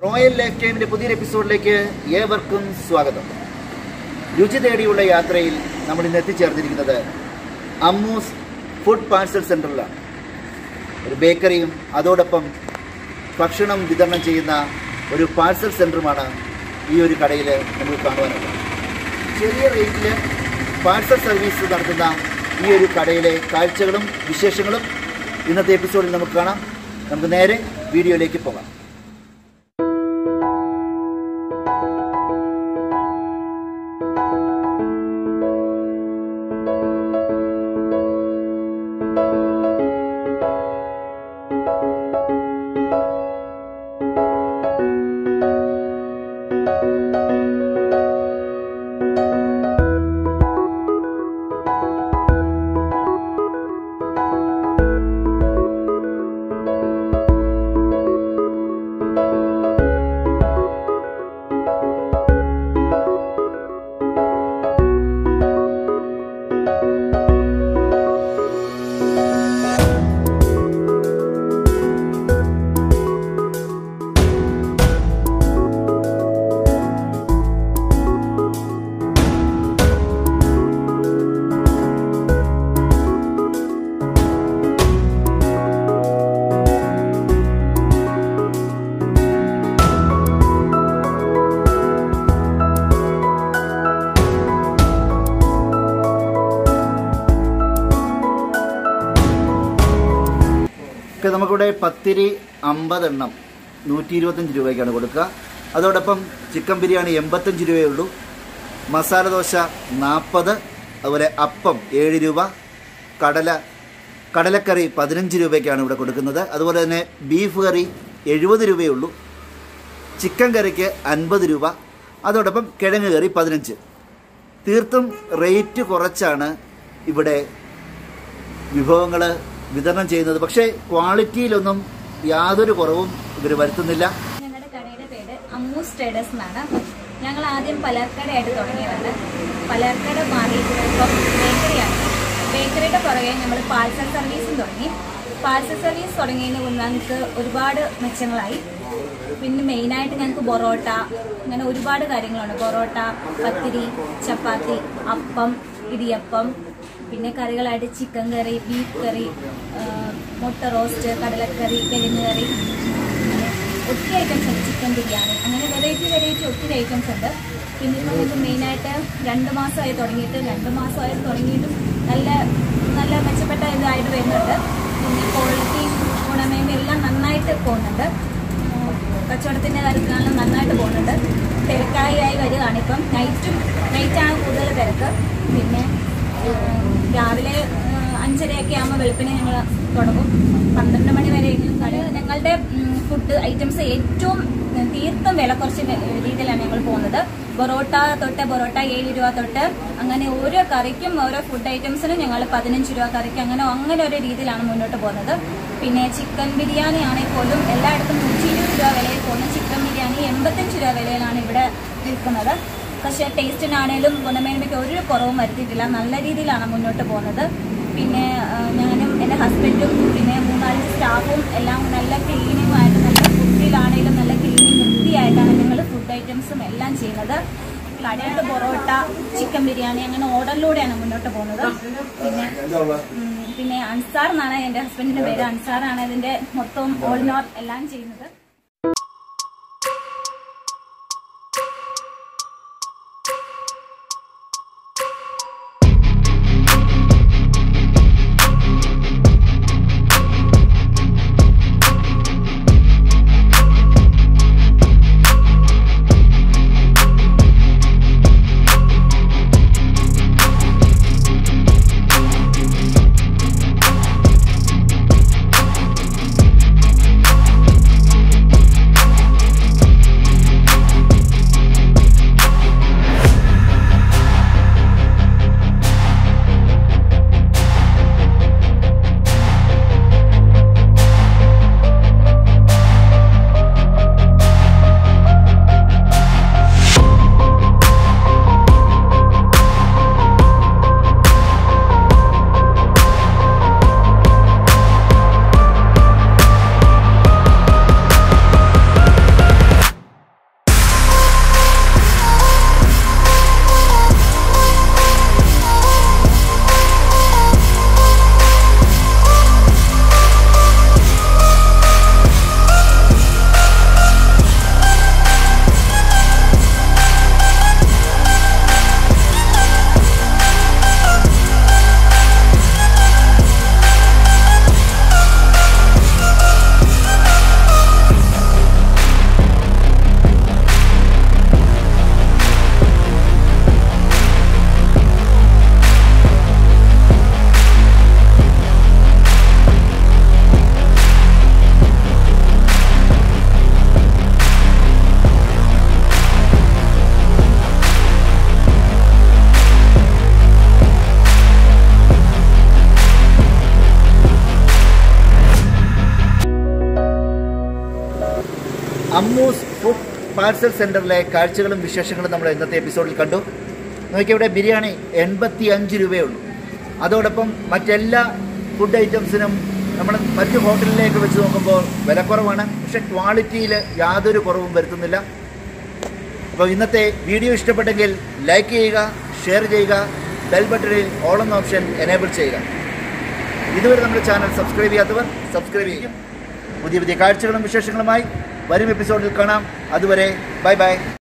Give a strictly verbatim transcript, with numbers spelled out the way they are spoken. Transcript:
Royal life ടൈമിൻ്റെ പുതിയൊരു എപ്പിസോഡിലേക്ക് ഏവർക്കും സ്വാഗതം. രുചി തേടിയുള്ള യാത്രയിൽ നമ്മൾ ഇന്ന് എത്തിച്ചേർന്നിരിക്കുന്നത് അമ്മൂസ് ഫുഡ് പാഴ്സൽ സെൻ്ററിലാണ്. ഒരു ബേക്കറിയും അതോടൊപ്പം ഭക്ഷണം വിതരണം ചെയ്യുന്ന ഒരു പാഴ്സൽ സെൻ്ററുമാണ് ഈ ഒരു കടയിൽ നമുക്ക് കാണുവാനുള്ളത്. ചെറിയ റേറ്റിൽ പാഴ്സൽ സർവീസ് നടത്തുന്ന ഈ ഒരു കടയിലെ കാഴ്ചകളും വിശേഷങ്ങളും ഇന്നത്തെ എപ്പിസോഡിൽ നമുക്ക് കാണാം. നമുക്ക് നേരെ വീഡിയോയിലേക്ക് പോകാം. നമുക്കിവിടെ പത്തിരി അമ്പതെണ്ണം നൂറ്റി ഇരുപത്തഞ്ച് രൂപയ്ക്കാണ് കൊടുക്കുക. അതോടൊപ്പം ചിക്കൻ ബിരിയാണി എൺപത്തഞ്ച് രൂപയേ ഉള്ളൂ. മസാല ദോശ നാൽപ്പത്, അതുപോലെ അപ്പം ഏഴ് രൂപ, കടല കടലക്കറി പതിനഞ്ച് രൂപയ്ക്കാണ് ഇവിടെ കൊടുക്കുന്നത്. അതുപോലെ തന്നെ ബീഫ് കറി എഴുപത് രൂപയേ ഉള്ളൂ. ചിക്കൻ കറിക്ക് അൻപത് രൂപ, അതോടൊപ്പം കിഴങ്ങ് കറി പതിനഞ്ച്. തീർത്തും റേറ്റ് കുറച്ചാണ് ഇവിടെ വിഭവങ്ങൾ വിതരണം ചെയ്യുന്നത്. പക്ഷേ ക്വാളിറ്റിയിലൊന്നും യാതൊരു കുറവും ഇവർ വരുത്തുന്നില്ല. ഞങ്ങളുടെ കടയുടെ പേര് അമ്മൂസ് ട്രേഡേഴ്സ് എന്നാണ്. ഞങ്ങൾ ആദ്യം പലർക്കടയായിട്ട് തുടങ്ങിയതാണ്. പലർക്കട മാറിയിട്ട് ഇപ്പം ബേക്കറിയാണ്. ബേക്കറിയുടെ പുറകെ നമ്മൾ പാഴ്സൽ സർവീസും തുടങ്ങി. പാഴ്സൽ സർവീസ് തുടങ്ങിയതിന് മുന്നേ ഞങ്ങൾക്ക് ഒരുപാട് മെച്ചങ്ങളായി. പിന്നെ മെയിനായിട്ട് ഞങ്ങൾക്ക് പൊറോട്ട, അങ്ങനെ ഒരുപാട് കാര്യങ്ങളുണ്ട്. പൊറോട്ട, പത്തിരി, ചപ്പാത്തി, അപ്പം, ഇടിയപ്പം, പിന്നെ കറികളായിട്ട് ചിക്കൻ കറി, ബീഫ് കറി, മുട്ട റോസ്റ്റ്, കടലക്കറി, കിഴങ്ങ് കറി, ഒത്തിരി ഐറ്റംസ് ഉണ്ട്. ചിക്കൻ ബിരിയാണി, അങ്ങനെ വെറൈറ്റി വെറൈറ്റി ഒത്തിരി ഐറ്റംസ് ഉണ്ട്. പിന്നെ ഇപ്പോൾ നമുക്ക് മെയിനായിട്ട് രണ്ട് മാസമായി തുടങ്ങിയിട്ട് രണ്ട് മാസമായി തുടങ്ങിയിട്ടും നല്ല നല്ല മെച്ചപ്പെട്ട ഇതായിട്ട് വരുന്നുണ്ട്. പിന്നെ ക്വാളിറ്റിയും ഗുണമേന്മയും എല്ലാം നന്നായിട്ട് പോകുന്നുണ്ട്. കച്ചവടത്തിൻ്റെ കാര്യത്തിലാണെങ്കിലും നന്നായിട്ട് പോകുന്നുണ്ട്. തിരക്കായി ആയി വരികയാണ്. ഇപ്പം നൈറ്റും നൈറ്റാണ് കൂടുതൽ തിരക്ക്. പിന്നെ രാവിലെ അഞ്ചരയൊക്കെ ആകുമ്പോൾ വെളുപ്പിനെ ഞങ്ങൾ തുടങ്ങും. പന്ത്രണ്ട് മണി വരെയെങ്കിലും കട ഞങ്ങളുടെ ഫുഡ് ഐറ്റംസ് ഏറ്റവും തീർത്തും വില കുറച്ച് രീതിയിലാണ് ഞങ്ങൾ പോകുന്നത്. പൊറോട്ട തൊട്ട് പൊറോട്ട ഏഴ് രൂപ തൊട്ട് അങ്ങനെ ഓരോ കറിക്കും ഓരോ ഫുഡ് ഐറ്റംസിനും ഞങ്ങൾ പതിനഞ്ച് രൂപ കറിക്ക് അങ്ങനെ അങ്ങനെ ഒരു രീതിയിലാണ് മുന്നോട്ട് പോകുന്നത്. പിന്നെ ചിക്കൻ ബിരിയാണി ആണെങ്കിൽ പോലും എല്ലായിടത്തും നൂറ്റി ഇരുപത് രൂപ വിലയിൽ പോകുന്ന ചിക്കൻ ബിരിയാണി എൺപത്തഞ്ച് രൂപ വിലയിലാണ് ഇവിടെ വിൽക്കുന്നത്. പക്ഷേ ടേസ്റ്റിനാണേലും ഗുണമേന്മയ്ക്ക് ഒരു കുറവും വരുത്തിയിട്ടില്ല. നല്ല രീതിയിലാണ് മുന്നോട്ട് പോകുന്നത്. പിന്നെ ഞാനും എൻ്റെ ഹസ്ബൻഡും പിന്നെ മൂന്നാല് സ്റ്റാഫും എല്ലാം നല്ല ക്ലീനിങ്ങുമായിട്ട് നല്ല ഫുഡിലാണേലും നല്ല ക്ലീനിങ് വൃത്തിയായിട്ടാണ് ഞങ്ങൾ ഫുഡ് ഐറ്റംസും എല്ലാം ചെയ്യുന്നത്. കടയുടെ പൊറോട്ട, ചിക്കൻ ബിരിയാണി അങ്ങനെ ഓർഡറിലൂടെയാണ് മുന്നോട്ട് പോകുന്നത്. പിന്നെ പിന്നെ അൻസാർ എന്നാണ് എൻ്റെ ഹസ്ബൻഡിൻ്റെ പേര്. അൻസാറാണ് ഇതിൻ്റെ മൊത്തം ഓൾ ഇൻ ഓൾ എല്ലാം ചെയ്യുന്നത്. അമ്മൂസ് ഫുഡ് പാർസൽ സെൻറ്ററിലെ കാഴ്ചകളും വിശേഷങ്ങളും നമ്മൾ ഇന്നത്തെ എപ്പിസോഡിൽ കണ്ടു. നോക്കിയവിടെ ബിരിയാണി എൺപത്തി അഞ്ച് രൂപയുള്ളൂ. അതോടൊപ്പം മറ്റെല്ലാ ഫുഡ് ഐറ്റംസിനും നമ്മൾ മറ്റ് ഹോട്ടലിലേക്ക് വെച്ച് നോക്കുമ്പോൾ വിലക്കുറവാണ്, പക്ഷേ ക്വാളിറ്റിയിൽ യാതൊരു കുറവും വരുത്തുന്നില്ല. അപ്പോൾ ഇന്നത്തെ വീഡിയോ ഇഷ്ടപ്പെട്ടെങ്കിൽ ലൈക്ക് ചെയ്യുക, ഷെയർ ചെയ്യുക, ബെൽ ബട്ടണിൽ ഓൾ എന്ന ഓപ്ഷൻ എനേബിൾ ചെയ്യുക. ഇതുവരെ നമ്മുടെ ചാനൽ സബ്സ്ക്രൈബ് ചെയ്യാത്തവർ സബ്സ്ക്രൈബ് ചെയ്യും. പുതിയ പുതിയ കാഴ്ചകളും വിശേഷങ്ങളുമായി വരും എപ്പിസോഡിൽ കാണാം. അതുവരെ ബൈ ബൈ.